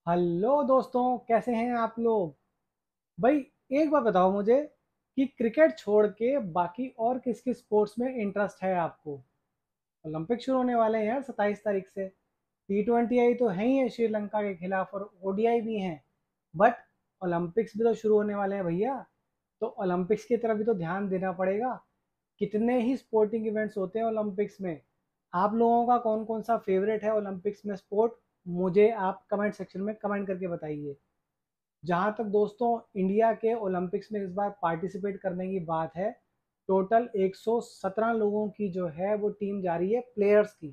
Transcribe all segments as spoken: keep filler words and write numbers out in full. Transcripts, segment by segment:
Hello दोस्तों, कैसे हैं आप लोग। भाई, एक बात बताओ मुझे कि क्रिकेट छोड़ के बाकी और किस किस स्पोर्ट्स में इंटरेस्ट है आपको। ओलंपिक शुरू होने वाले हैं यार सत्ताईस तारीख से। टी ट्वेंटी आई तो है ही है श्रीलंका के खिलाफ, और ओडीआई भी हैं। बट ओलंपिक्स भी तो शुरू होने वाले हैं भैया। तो ओलंपिक्स की तरफ भी तो ध्यान देना पड़ेगा। कितने ही स्पोर्टिंग इवेंट्स होते हैं ओलंपिक्स में। आप लोगों का कौन कौन सा फेवरेट है ओलंपिक्स में स्पोर्ट, मुझे आप कमेंट सेक्शन में कमेंट करके बताइए। जहाँ तक दोस्तों इंडिया के ओलंपिक्स में इस बार पार्टिसिपेट करने की बात है, टोटल एक सौ सत्रह लोगों की जो है वो टीम जा रही है, प्लेयर्स की।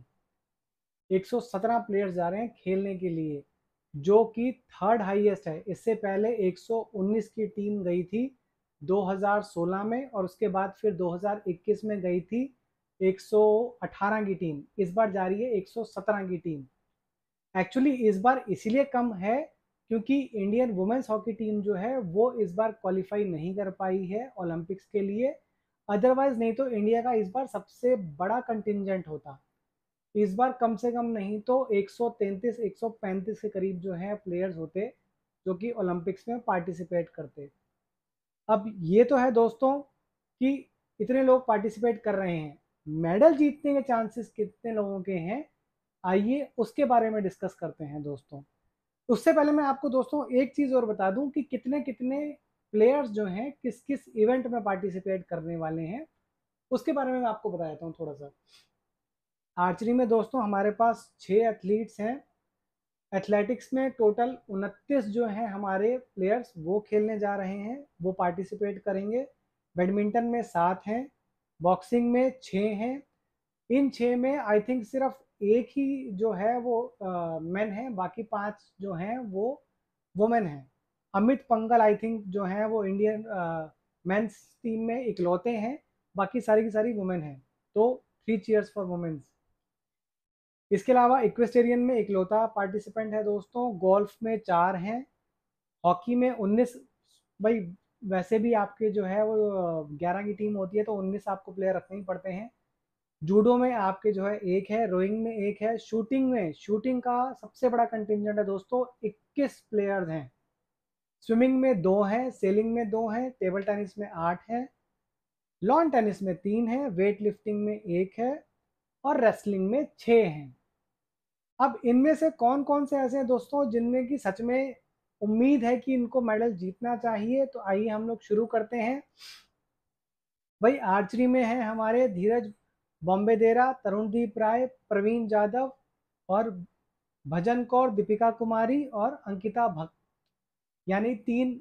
एक सौ सत्रह प्लेयर्स जा रहे हैं खेलने के लिए, जो कि थर्ड हाईएस्ट है। इससे पहले एक सौ उन्नीस की टीम गई थी दो हज़ार सोलह में, और उसके बाद फिर दो हज़ार इक्कीस में गई थी एक सौ अठारह की टीम। इस बार जा रही है एक सौ सत्रह की टीम। एक्चुअली इस बार इसीलिए कम है क्योंकि इंडियन वुमेन्स हॉकी टीम जो है वो इस बार क्वालिफाई नहीं कर पाई है ओलंपिक्स के लिए। अदरवाइज नहीं तो इंडिया का इस बार सबसे बड़ा कंटिंजेंट होता। इस बार कम से कम नहीं तो एक सौ तैंतीस एक सौ पैंतीस के करीब जो है प्लेयर्स होते जो कि ओलंपिक्स में पार्टिसिपेट करते। अब ये तो है दोस्तों कि इतने लोग पार्टिसिपेट कर रहे हैं, मेडल जीतने के चांसेस कितने लोगों के हैं, आइए उसके बारे में डिस्कस करते हैं दोस्तों। उससे पहले मैं आपको दोस्तों एक चीज़ और बता दूं कि कितने कितने प्लेयर्स जो हैं किस किस इवेंट में पार्टिसिपेट करने वाले हैं, उसके बारे में मैं आपको बता देता हूँ थोड़ा सा। आर्चरी में दोस्तों हमारे पास छः एथलीट्स हैं। एथलेटिक्स में टोटल उनतीस जो हैं हमारे प्लेयर्स वो खेलने जा रहे हैं, वो पार्टिसिपेट करेंगे। बैडमिंटन में सात हैं, बॉक्सिंग में छः हैं। इन छः में आई थिंक सिर्फ एक ही जो है वो मेन है, बाकी पांच जो हैं वो वुमेन हैं। अमित पंगल आई थिंक जो हैं वो इंडियन मेंस टीम में इकलौते हैं, बाकी सारी की सारी वुमेन हैं। तो थ्री चीयर्स फॉर वुमेन्स। इसके अलावा इक्वेस्टेरियन में इकलौता पार्टिसिपेंट है दोस्तों। गोल्फ में चार हैं, हॉकी में उन्नीस। भाई वैसे भी आपके जो है वो ग्यारह की टीम होती है तो उन्नीस आपको प्लेयर रखने ही पड़ते हैं। जूडो में आपके जो है एक है, रोइंग में एक है, शूटिंग में शूटिंग का सबसे बड़ा कंटिंजेंट है दोस्तों, इक्कीस प्लेयर्स हैं। स्विमिंग में दो हैं, सेलिंग में दो हैं, टेबल टेनिस में आठ है, लॉन टेनिस में तीन है, वेट लिफ्टिंग में एक है, और रेसलिंग में छः हैं। अब इनमें से कौन कौन से ऐसे हैं दोस्तों जिनमें की सच में उम्मीद है कि इनको मेडल जीतना चाहिए, तो आइए हम लोग शुरू करते हैं। भाई आर्चरी में है हमारे धीरज बॉम्बे देरा, तरुणदीप राय, प्रवीण जाधव, और भजन कौर, दीपिका कुमारी और अंकिता भक्त। यानी तीन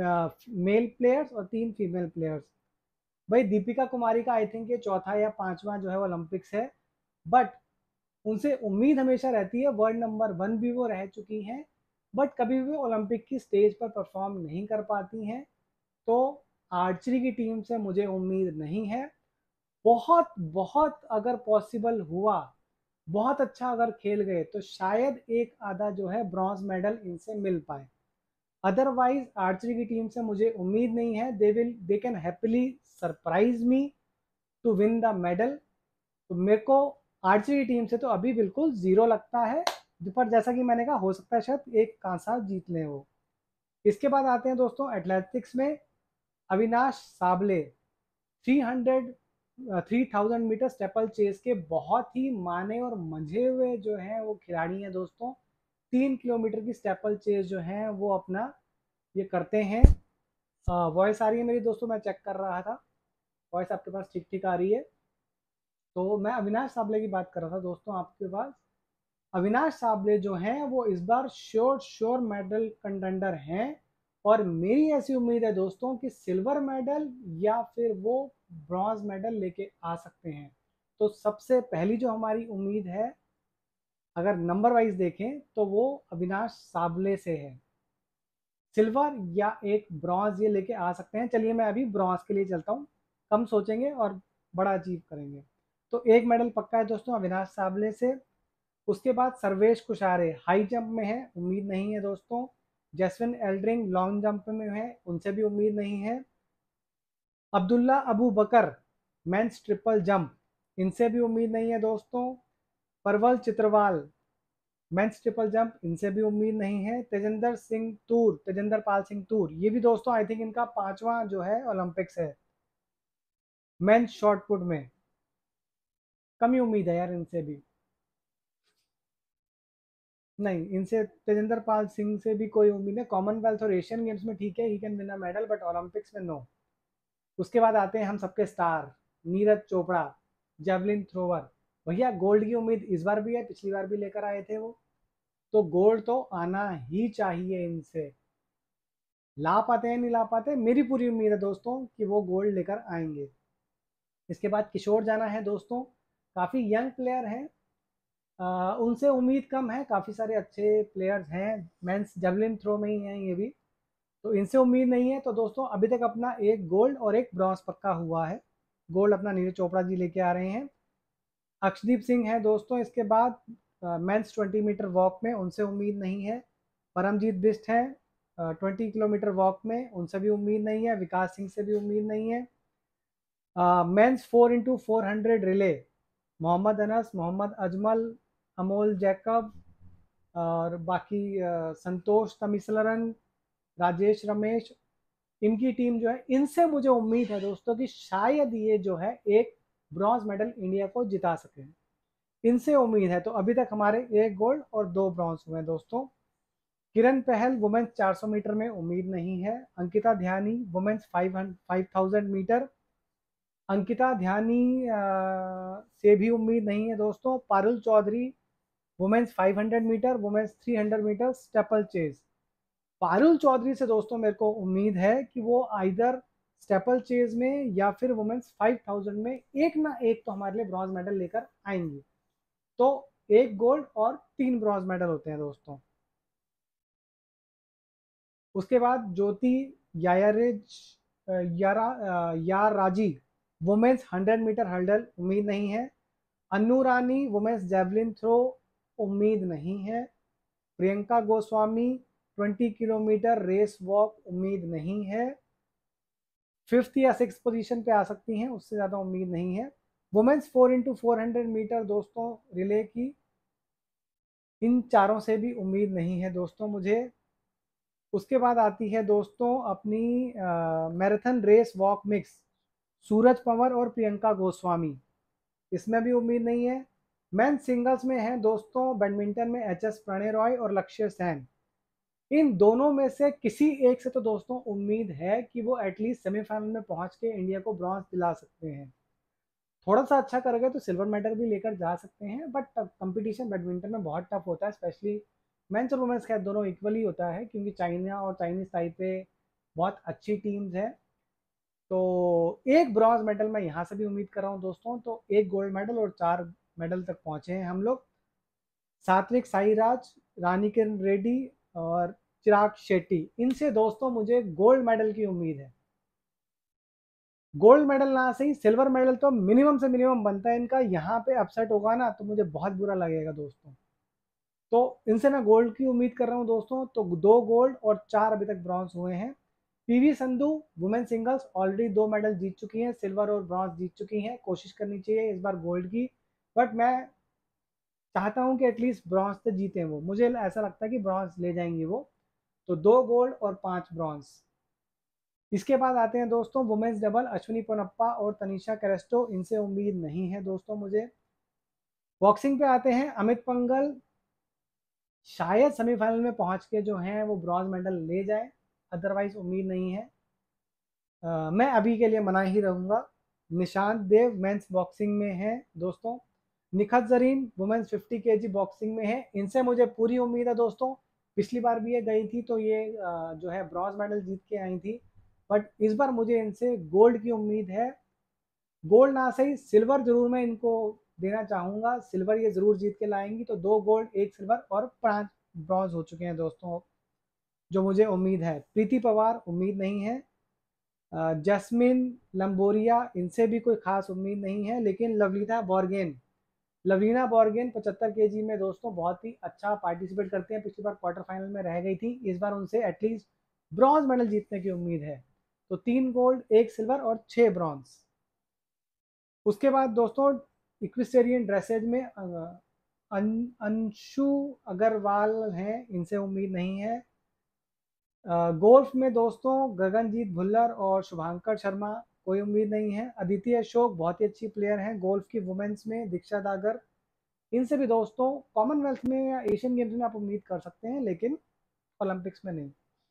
मेल प्लेयर्स और तीन फीमेल प्लेयर्स। भाई दीपिका कुमारी का आई थिंक ये चौथा या पांचवा जो है ओलंपिक्स है। बट उनसे उम्मीद हमेशा रहती है, वर्ल्ड नंबर वन भी वो रह चुकी हैं, बट कभी भी ओलंपिक की स्टेज पर परफॉर्म नहीं कर पाती हैं। तो आर्चरी की टीम से मुझे उम्मीद नहीं है। बहुत बहुत अगर पॉसिबल हुआ, बहुत अच्छा अगर खेल गए तो शायद एक आधा जो है ब्रॉन्ज मेडल इनसे मिल पाए। अदरवाइज आर्चरी की टीम से मुझे उम्मीद नहीं है। They will they can happily surprise me to win the medal. तो मेरे को आर्चरी की टीम से तो अभी बिल्कुल जीरो लगता है, पर जैसा कि मैंने कहा हो सकता है शायद एक कांसा जीत लें वो। इसके बाद आते हैं दोस्तों एथलेटिक्स में। Avinash Sable three hundred three thousand metre steeplechase के बहुत ही माने और मंझे हुए जो हैं वो खिलाड़ी हैं दोस्तों। तीन किलोमीटर की स्टेपल चेस जो है वो अपना ये करते हैं। वॉइस आ रही है मेरी दोस्तों, मैं चेक कर रहा था, वॉइस आपके पास ठीक ठीक आ रही है। तो मैं अविनाश साबले की बात कर रहा था दोस्तों आपके पास। अविनाश साबले जो हैं वो इस बार श्योर श्योर मेडल कंटेंडर हैं, और मेरी ऐसी उम्मीद है दोस्तों कि सिल्वर मेडल या फिर वो ब्रॉन्ज मेडल लेके आ सकते हैं। तो सबसे पहली जो हमारी उम्मीद है, अगर नंबर वाइज देखें तो वो अविनाश साबले से है। सिल्वर या एक ब्रॉन्ज ये लेके आ सकते हैं। चलिए मैं अभी ब्रॉन्ज के लिए चलता हूँ, कम सोचेंगे और बड़ा अचीव करेंगे। तो एक मेडल पक्का है दोस्तों अविनाश साबले से। उसके बाद सर्वेश कुशारे हाई जंप में है, उम्मीद नहीं है दोस्तों। जैस्विन एल्ड्रिंग लॉन्ग जंप में है, उनसे भी उम्मीद नहीं है। Abdulla Abu Bakar men's triple jump, इनसे भी उम्मीद नहीं है दोस्तों। परवल चित्रवाल मेंस ट्रिपल जंप, इनसे भी उम्मीद नहीं है। तेजेंद्र सिंह तूर, तेजेंद्र पाल सिंह तूर, ये भी दोस्तों आई थिंक इनका पांचवा जो है ओलंपिक्स है मेंस शॉर्ट पुट में। कम ही उम्मीद है यार इनसे भी। नहीं, इनसे तेजेंद्र पाल सिंह से भी कोई उम्मीद है। कॉमनवेल्थ और एशियन गेम्स में ठीक है, he can win a medal, but Olympics में नो। उसके बाद आते हैं हम सबके star, Neeraj Chopra, javelin thrower. भैया गोल्ड की उम्मीद इस बार भी है, पिछली बार भी लेकर आए थे वो, तो गोल्ड तो आना ही चाहिए इनसे। ला पाते हैं नहीं ला पाते, मेरी पूरी उम्मीद है दोस्तों कि वो गोल्ड लेकर आएंगे। इसके बाद किशोर जाना है दोस्तों, काफ़ी यंग प्लेयर हैं, आ, उनसे उम्मीद कम है। काफ़ी सारे अच्छे प्लेयर्स हैं, मेंस जेवलिन थ्रो में ही हैं ये भी, तो इनसे उम्मीद नहीं है। तो दोस्तों अभी तक अपना एक गोल्ड और एक ब्रॉन्ज पक्का हुआ है। गोल्ड अपना नीरज चोपड़ा जी लेके आ रहे हैं। अक्षदीप सिंह है दोस्तों इसके बाद, मेंस ट्वेंटी मीटर वॉक में, उनसे उम्मीद नहीं है। परमजीत बिष्ट है ट्वेंटी किलोमीटर वॉक में, उनसे भी उम्मीद नहीं है। विकास सिंह से भी उम्मीद नहीं है। Men's four into four hundred relay, Mohammed Anas, Mohammed Ajmal, Amol Jacob और बाकी अ, संतोष तमिसलरन, राजेश रमेश, इनकी टीम जो है, इनसे मुझे उम्मीद है दोस्तों कि शायद ये जो है एक ब्रॉन्ज मेडल इंडिया को जिता सके। इनसे उम्मीद है। तो अभी तक हमारे एक गोल्ड और दो ब्रॉन्ज हुए हैं दोस्तों। किरण पहल वुमेन्स चार सौ मीटर में उम्मीद नहीं है। Ankita Dhyani women's five thousand metre, Ankita Dhyani अ, से भी उम्मीद नहीं है दोस्तों। Parul Chaudhary women's five hundred metre, women's three hundred metre steeplechase. Parul Chaudhary से दोस्तों मेरे को उम्मीद है कि वो आइदर स्टेपल चेज में या फिर वुमेन्स फाइव थाउजेंड में एक ना एक तो हमारे लिए ब्रॉन्ज मेडल लेकर आएंगी। तो एक गोल्ड और तीन ब्रॉन्ज मेडल होते हैं दोस्तों। उसके बाद ज्योति यायरेज यारा यार राजी वुमेन्स हंड्रेड मीटर हर्डल, उम्मीद नहीं है। Annu Rani women's javelin throw, उम्मीद नहीं है। Priyanka Goswami twenty kilometre race walk, उम्मीद नहीं है। फिफ्थ या सिक्स पोजीशन पे आ सकती हैं, उससे ज़्यादा उम्मीद नहीं है। Women's four into four hundred metre दोस्तों रिले की, इन चारों से भी उम्मीद नहीं है दोस्तों मुझे। उसके बाद आती है दोस्तों अपनी marathon race walk mix, Suraj Panwar और प्रियंका गोस्वामी, इसमें भी उम्मीद नहीं है। मेन सिंगल्स में है दोस्तों बैडमिंटन में एच एस प्रणय रॉय और लक्ष्य सेन। इन दोनों में से किसी एक से तो दोस्तों उम्मीद है कि वो एटलीस्ट सेमीफाइनल में पहुंच के इंडिया को ब्रॉन्ज दिला सकते हैं। थोड़ा सा अच्छा कर गए तो सिल्वर मेडल भी लेकर जा सकते हैं, बट कंपटीशन बैडमिंटन में बहुत टफ होता है, स्पेशली मेंस और वुमेन्स का दोनों इक्वली होता है, क्योंकि चाइना और चाइनीज ताइपे बहुत अच्छी टीम्स हैं। तो एक ब्रॉन्ज मेडल मैं यहाँ से भी उम्मीद कर रहा हूँ दोस्तों। तो एक गोल्ड मेडल और चार मेडल तक पहुँचे हैं हम लोग। सात्विक साईराज, रानीकिरण रेड्डी और चिराग शेट्टी, इनसे दोस्तों मुझे गोल्ड मेडल की उम्मीद है। गोल्ड मेडल ना सही, सिल्वर मेडल तो मिनिमम से मिनिमम बनता है इनका। यहाँ पे अपसेट होगा ना तो मुझे बहुत बुरा लगेगा दोस्तों। तो इनसे मैं गोल्ड की उम्मीद कर रहा हूँ दोस्तों। तो दो गोल्ड और चार अभी तक ब्रॉन्ज हुए हैं। P V Sindhu women singles already दो मेडल जीत चुकी हैं, सिल्वर और ब्रॉन्ज जीत चुकी हैं। कोशिश करनी चाहिए इस बार गोल्ड की, बट मैं चाहता हूँ कि एटलीस्ट ब्रॉन्ज तो जीतें वो। मुझे ऐसा लगता है कि ब्रॉन्ज ले जाएंगी वो। तो दो गोल्ड और पांच ब्रॉन्ज। इसके बाद आते हैं दोस्तों वुमेन्स डबल, अश्विनी पोनप्पा और तनिषा क्रेस्टो, इनसे उम्मीद नहीं है दोस्तों मुझे। बॉक्सिंग पे आते हैं अमित पंगल, शायद सेमीफाइनल में पहुंच के जो हैं वो ब्रॉन्ज मेडल ले जाए, अदरवाइज उम्मीद नहीं है। आ, मैं अभी के लिए मना ही रहूँगा। निशांत देव मेंस बॉक्सिंग में है दोस्तों। निखत जरीन वुमेन्स फिफ्टी के जी बॉक्सिंग में है, इनसे मुझे पूरी उम्मीद है दोस्तों। पिछली बार भी ये गई थी तो ये आ, जो है ब्रॉन्ज मेडल जीत के आई थी, बट इस बार मुझे इनसे गोल्ड की उम्मीद है। गोल्ड ना सही, सिल्वर जरूर मैं इनको देना चाहूँगा। सिल्वर ये जरूर जीत के लाएंगी। तो दो गोल्ड, एक सिल्वर और पांच ब्रॉन्ज हो चुके हैं दोस्तों जो मुझे उम्मीद है। प्रीति पवार उम्मीद नहीं है। जैस्मिन लंबोरिया, इनसे भी कोई खास उम्मीद नहीं है। लेकिन लवलीना बॉर्गेन, लवलीना बॉर्गेन पचहत्तर केजी में दोस्तों बहुत ही अच्छा पार्टिसिपेट करते हैं। पिछली बार क्वार्टर फाइनल में रह गई थी, इस बार उनसे एटलीस्ट ब्रॉन्ज मेडल जीतने की उम्मीद है। तो तीन गोल्ड, एक सिल्वर और छह ब्रॉन्ज। उसके बाद दोस्तों इक्विस्टेरियन ड्रेसेज में अन, अंशु अग्रवाल हैं, इनसे उम्मीद नहीं है। गोल्फ में दोस्तों गगनजीत भुल्लर और शुभांकर शर्मा, कोई उम्मीद नहीं है। अदिति अशोक बहुत ही अच्छी प्लेयर हैं। गोल्फ की वुमेन्स में दीक्षा दागर, इनसे भी दोस्तों कॉमनवेल्थ में या एशियन गेम्स में आप उम्मीद कर सकते हैं, लेकिन ओलंपिक्स में नहीं।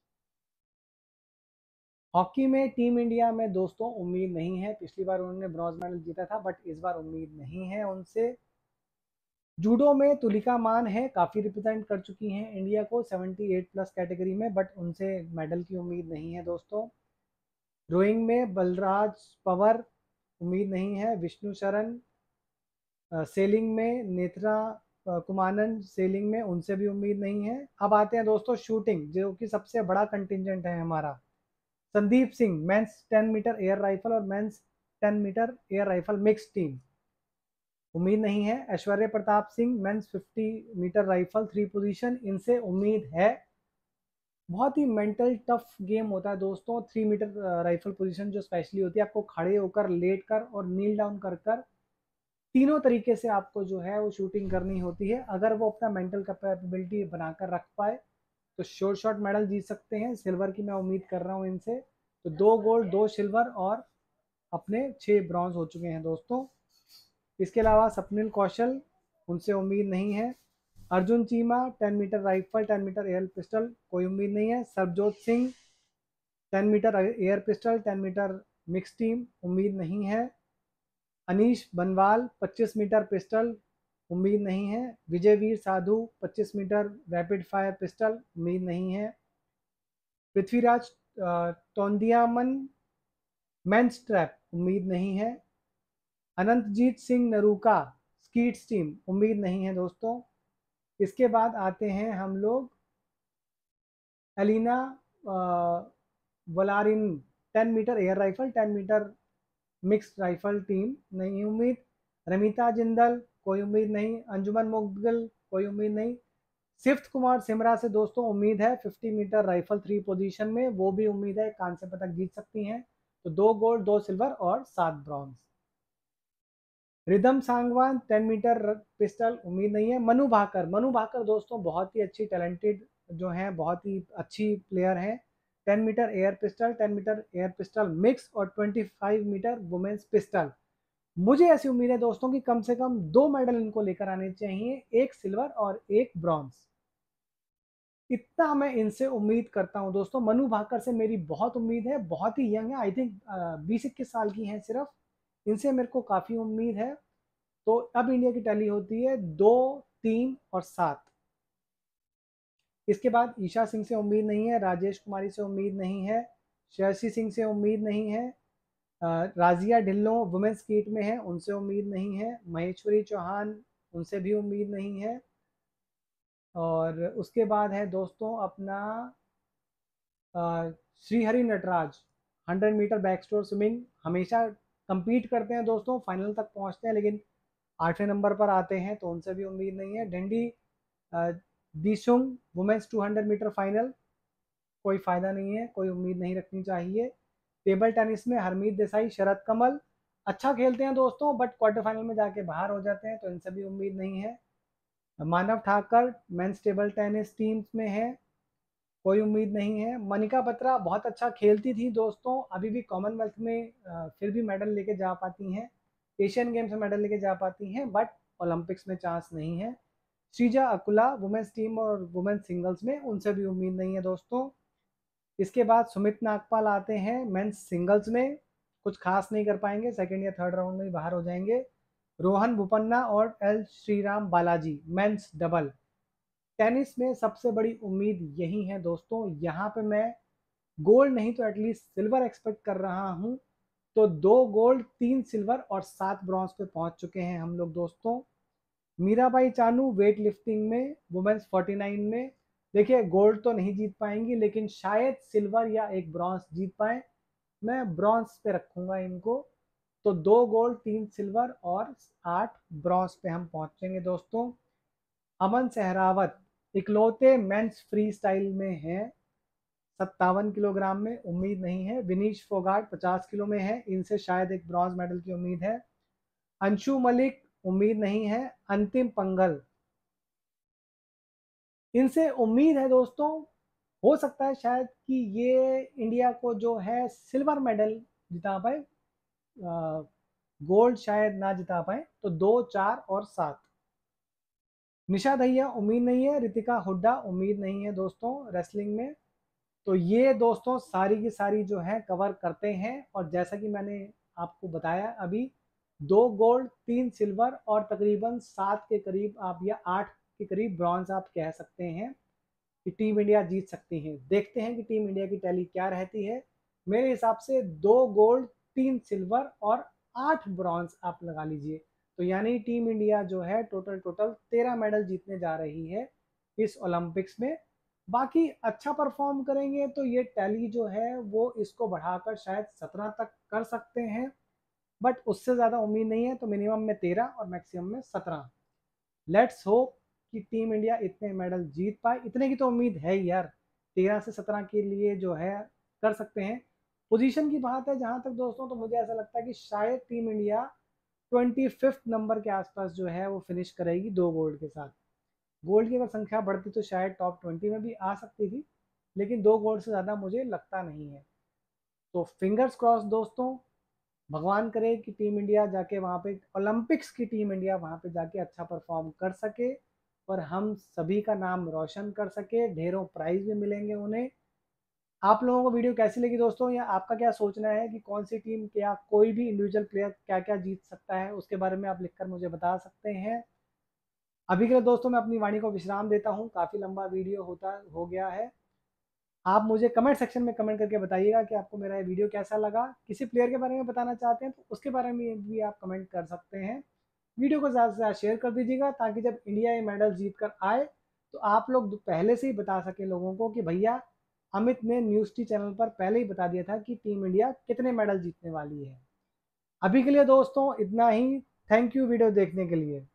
हॉकी में टीम इंडिया में दोस्तों उम्मीद नहीं है। पिछली बार उन्होंने ब्रॉन्ज मेडल जीता था, बट इस बार उम्मीद नहीं है उनसे। जूडो में तुलिका मान है, काफ़ी रिप्रेजेंट कर चुकी हैं इंडिया को अठहत्तर प्लस कैटेगरी में, बट उनसे मेडल की उम्मीद नहीं है दोस्तों। रोइंग में बलराज पवर, उम्मीद नहीं है। विष्णु शरण, सेलिंग में नेत्रा कुमानन, सेलिंग में उनसे भी उम्मीद नहीं है। अब आते हैं दोस्तों शूटिंग, जो कि सबसे बड़ा कंटिजेंट है हमारा। Sandeep Singh men's ten metre air rifle और men's ten metre air rifle mix team, उम्मीद नहीं है। Aishwary Pratap Singh men's fifty metre rifle three position, इनसे उम्मीद है। बहुत ही मेंटल टफ गेम होता है दोस्तों थ्री मीटर राइफल पोजीशन, जो स्पेशली होती है आपको खड़े होकर, लेट कर और नील डाउन कर कर तीनों तरीके से आपको जो है वो शूटिंग करनी होती है। अगर वो अपना मेंटल कैपेबिलिटी बनाकर रख पाए तो श्योर शॉट मेडल जीत सकते हैं। सिल्वर की मैं उम्मीद कर रहा हूँ इनसे। तो दो गोल्ड, दो सिल्वर और अपने छः ब्रॉन्ज हो चुके हैं दोस्तों। इसके अलावा स्वप्निल कौशल, उनसे उम्मीद नहीं है। Arjun Cheema ten metre rifle, ten metre air pistol, कोई उम्मीद नहीं है। Sarabjot Singh ten metre air pistol, ten metre mix team, उम्मीद नहीं है। अनीश बनवाल पच्चीस मीटर पिस्टल, उम्मीद नहीं है। विजयवीर साधु पच्चीस मीटर रैपिड फायर पिस्टल, उम्मीद नहीं है। पृथ्वीराज तोंदियामन मेंस ट्रैप, उम्मीद नहीं है। अनंतजीत सिंह नरूका स्कीट्स टीम, उम्मीद नहीं है दोस्तों। इसके बाद आते हैं हम लोग Elavenil Valarivan ten metre air rifle, ten metre mixed rifle team, नहीं उम्मीद। रमिता जिंदल, कोई उम्मीद नहीं। अंजुमन मुगल, कोई उम्मीद नहीं। सिफ्थ कुमार सिमरा से दोस्तों उम्मीद है, fifty metre rifle three position में, वो भी उम्मीद है कांस्य पदक जीत सकती हैं। तो दो गोल्ड, दो सिल्वर और सात bronze. Rhythm Sangwan ten metre pistol, उम्मीद नहीं है। मनु भाकर, मनु भाकर दोस्तों बहुत ही अच्छी टैलेंटेड जो हैं, बहुत ही अच्छी प्लेयर हैं। Ten metre air pistol, ten metre air pistol mix और twenty five metre women's pistol, मुझे ऐसी उम्मीद है दोस्तों कि कम से कम दो मेडल इनको लेकर आने चाहिए, एक सिल्वर और एक ब्रॉन्ज। इतना मैं इनसे उम्मीद करता हूं दोस्तों। मनु भाकर से मेरी बहुत उम्मीद है, बहुत ही यंग है, आई थिंक बीस इक्कीस साल की हैं सिर्फ, इनसे मेरे को काफ़ी उम्मीद है। तो अब इंडिया की टैली होती है दो, तीन और सात। इसके बाद ईशा सिंह से उम्मीद नहीं है। राजेश कुमारी से उम्मीद नहीं है। श्रेयसी सिंह से उम्मीद नहीं है। राजिया ढिल्लों वुमेन्स कीट में है, उनसे उम्मीद नहीं है। महेश्वरी चौहान, उनसे भी उम्मीद नहीं है। और उसके बाद है दोस्तों अपना Srihari Nataraj hundred metre backstroke swimming, हमेशा compete करते हैं दोस्तों, फाइनल तक पहुंचते हैं, लेकिन आठवें नंबर पर आते हैं, तो उनसे भी उम्मीद नहीं है। Dhinidhi Desinghu women's two hundred metre final, कोई फ़ायदा नहीं है, कोई उम्मीद नहीं रखनी चाहिए। टेबल टेनिस में हरमीत देसाई, शरद कमल अच्छा खेलते हैं दोस्तों, बट क्वार्टर फाइनल में जाके बाहर हो जाते हैं, तो इनसे भी उम्मीद नहीं है। Manav Thakkar men's table tennis teams में है, कोई उम्मीद नहीं है। मनिका बत्रा बहुत अच्छा खेलती थी दोस्तों, अभी भी कॉमनवेल्थ में फिर भी मेडल लेके जा पाती हैं, एशियन गेम्स में मेडल लेके जा पाती हैं, बट ओलंपिक्स में चांस नहीं है। श्रीजा अकुला वुमेन्स टीम और वुमेन्स सिंगल्स में, उनसे भी उम्मीद नहीं है दोस्तों। इसके बाद सुमित नागपाल आते हैं मेंस सिंगल्स में, कुछ खास नहीं कर पाएंगे, सेकेंड या थर्ड राउंड में ही बाहर हो जाएंगे। रोहन बोपन्ना और L Sriram Balaji men's double. Tennis में सबसे बड़ी उम्मीद यही है दोस्तों, यहाँ पे मैं गोल्ड नहीं तो एटलीस्ट सिल्वर एक्सपेक्ट कर रहा हूँ। तो दो गोल्ड, तीन सिल्वर और सात ब्रॉन्ज पे पहुंच चुके हैं हम लोग दोस्तों। मीराबाई चानू वेट लिफ्टिंग में वुमेन्स फोर्टी नाइन में, देखिए गोल्ड तो नहीं जीत पाएंगी, लेकिन शायद सिल्वर या एक ब्रॉन्ज जीत पाए, मैं ब्रॉन्ज पे रखूंगा इनको। तो दो गोल्ड, तीन सिल्वर और आठ ब्रॉन्ज पे हम पहुंचेंगे दोस्तों। अमन सहरावत इकलौते मेंस फ्री स्टाइल में हैं, सत्तावन किलोग्राम में, उम्मीद नहीं है। विनीश फोगाट पचास किलो में है, इनसे शायद एक ब्रॉन्ज मेडल की उम्मीद है। अंशु मलिक उम्मीद नहीं है। अंतिम पंगल इनसे उम्मीद है दोस्तों, हो सकता है शायद कि ये इंडिया को जो है सिल्वर मेडल जिता पाए, गोल्ड शायद ना जिता पाए। तो दो, चार और सात। निशा दहिया उम्मीद नहीं है, रितिका हुड्डा उम्मीद नहीं है दोस्तों रेसलिंग में। तो ये दोस्तों सारी की सारी जो है कवर करते हैं। और जैसा कि मैंने आपको बताया अभी, दो गोल्ड, तीन सिल्वर और तकरीबन सात के करीब आप या आठ के करीब ब्रॉन्ज आप कह सकते हैं कि टीम इंडिया जीत सकती है। देखते हैं कि टीम इंडिया की टैली क्या रहती है। मेरे हिसाब से दो गोल्ड, तीन सिल्वर और आठ ब्रॉन्ज आप लगा लीजिए। तो यानी टीम इंडिया जो है टोटल टोटल तेरह मेडल जीतने जा रही है इस ओलंपिक्स में। बाकी अच्छा परफॉर्म करेंगे तो ये टैली जो है वो इसको बढ़ाकर शायद सत्रह तक कर सकते हैं, बट उससे ज़्यादा उम्मीद नहीं है। तो मिनिमम में तेरह और मैक्सिमम में सत्रह। लेट्स होप कि टीम इंडिया इतने मेडल जीत पाए। इतने की तो उम्मीद है ही यार, तेरह से सत्रह के लिए जो है कर सकते हैं। पोजीशन की बात है जहां तक दोस्तों, तो मुझे ऐसा लगता है कि शायद team India twenty fifth number के आसपास जो है वो फिनिश करेगी दो गोल्ड के साथ। गोल्ड की अगर संख्या बढ़ती तो शायद टॉप ट्वेंटी में भी आ सकती थी, लेकिन दो गोल्ड से ज़्यादा मुझे लगता नहीं है। तो फिंगर्स क्रॉस दोस्तों, भगवान करे कि टीम इंडिया जाके वहाँ पे ओलंपिक्स की टीम इंडिया वहाँ पे जाके अच्छा परफॉर्म कर सके और हम सभी का नाम रोशन कर सके, ढेरों प्राइज भी मिलेंगे उन्हें। आप लोगों को वीडियो कैसी लगी दोस्तों, या आपका क्या सोचना है कि कौन सी टीम या कोई भी इंडिविजुअल प्लेयर क्या क्या जीत सकता है, उसके बारे में आप लिखकर मुझे बता सकते हैं। अभी के लिए दोस्तों मैं अपनी वाणी को विश्राम देता हूँ, काफ़ी लंबा वीडियो होता हो गया है। आप मुझे कमेंट सेक्शन में कमेंट करके बताइएगा कि आपको मेरा ये वीडियो कैसा लगा। किसी प्लेयर के बारे में बताना चाहते हैं तो उसके बारे में भी आप कमेंट कर सकते हैं। वीडियो को ज़्यादा से ज़्यादा शेयर कर दीजिएगा ताकि जब इंडिया ये मेडल जीत कर आए तो आप लोग पहले से ही बता सकें लोगों को कि भैया अमित ने न्यूज़ टी चैनल पर पहले ही बता दिया था कि टीम इंडिया कितने मेडल जीतने वाली है। अभी के लिए दोस्तों इतना ही। थैंक यू वीडियो देखने के लिए।